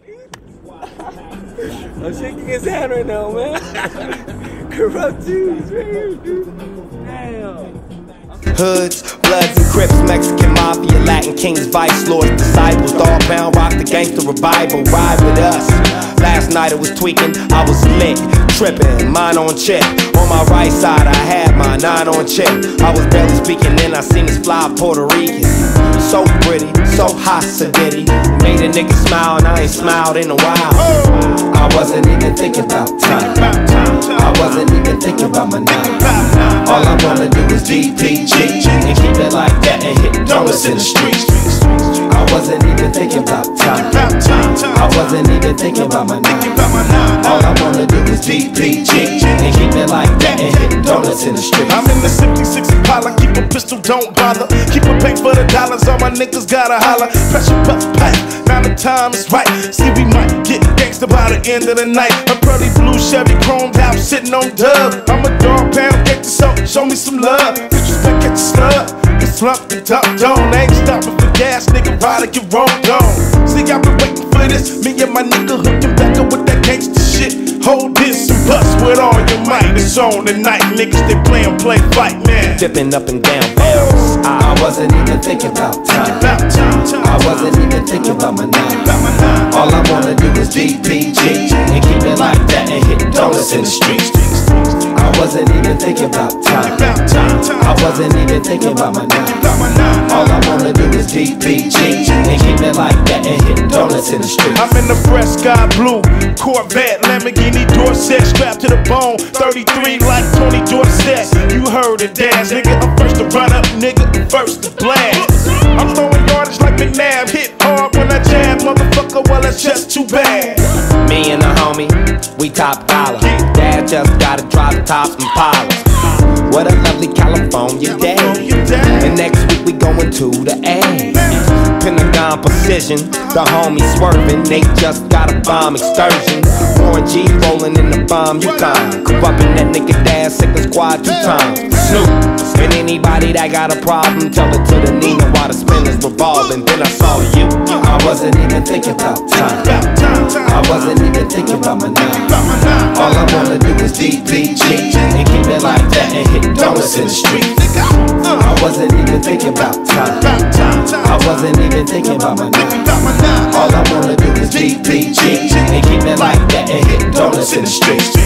I'm shaking his hand right now, man. Corrupt Jews, right here, dude. Damn. Hoods, Bloods and Crips, Mexican Mafia, Latin Kings, Vice Lords, Disciples, Dog Pound, Rock the Gangster Revival, ride with us. Last night it was tweaking, I was lit, tripping, mine on check. On my right side I had my 9 on check. I was barely speaking, then I seen this fly Puerto Rican. So pretty, so hot, Sadiddy. Made a nigga smile and I ain't smiled in a while. I wasn't even thinking about time. I wasn't even thinking about my name. All I wanna do is DPG and keep it like that and hit donuts in the streets. I wasn't even thinking about time. I wasn't even thinking about my name. All I wanna do is DPG and keep it like that and hit donuts in the streets. I'm in the 66 Impala, keep a pistol, don't bother. Keep a pay for the dollars, all my niggas gotta holler. Pressure puff pipe, now the time is right. See, we might get gangsta by the end of the night. A pretty blue Chevy chromed house sitting on dub. I'm a dog pound gangsta, so show me some love. Disrespect, get the slug. It's slump the top dome. Ain't stopping for gas, nigga, ride get rolled on. See, I've been waiting for this. Me and my nigga hooking back up with that gangsta shit. Hold this and bust with all your might. It's on tonight, niggas, they play fight, man. Dipping up and down bounce. I wasn't even thinking about time. I wasn't even thinking about my name. All I wanna do is DPG and keep it like that and hit donuts in the streets. I wasn't even thinking about time. I wasn't even thinking about my name. All I wanna do is DPG and keep it like that and hit donuts in the streets. I'm in the fresh sky blue Corvette, Lamborghini Dorset, strapped to the bone, 33 like Tony Dorsett. You heard it, dance, nigga. I'm first to run up, nigga, first to blast. I'm throwing yardage like McNabb, hit hard when I jab, motherfucker. Well, that's just too bad. Me and the homie, we top dollar. Dad just gotta drop the tops and pilots. What a lovely California day. And next week we going to the A. Pentagon precision, the homies swerving. They just got a bomb excursion. Warren G rolling in the bomb Yukon. Corrupting that nigga dad, sick of squad 2 times. Snoop. And anybody that got a problem, tell it to the Nina while the spinners revolving. Then I saw you. I wasn't even thinking about time. I wasn't even thinking about my name. All I wanna do is DPG and keep it like that and hit donuts in the streets. I wasn't even thinking about time. I wasn't even thinking about my name. All I wanna do is DPG and keep it like that and hit donuts in the streets.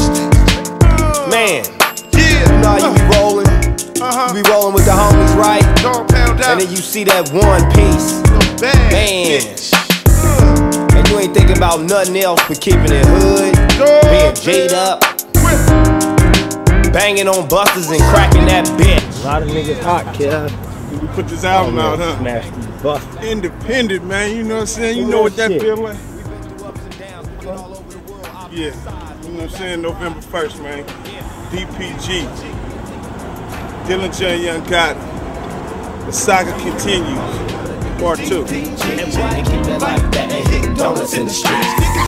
Man, you know how you be rolling. You be rolling with the homies, right? And then you see that one piece. Man. And you ain't thinking about nothing else but keeping it hood, being J'd up, banging on busters and cracking that bitch. A lot of niggas hot, kid. We put this album out, huh? Smash these busters. Independent, man. You know what I'm saying? You know what that shit. feel like? Yeah. You know what I'm saying? November 1st, man. DPG. Dillinger and Young Gotti. The saga continues. Part 2. And keep it like that and hit donuts in the streets.